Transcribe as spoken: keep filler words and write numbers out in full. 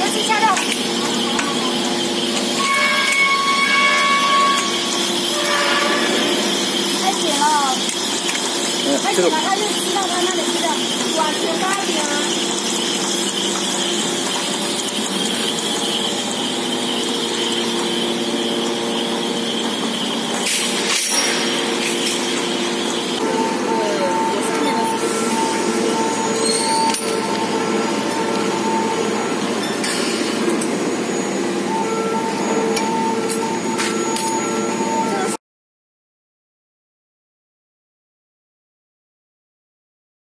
去下到。开始了，开始了，他就知道他那里是的，完全发现啊。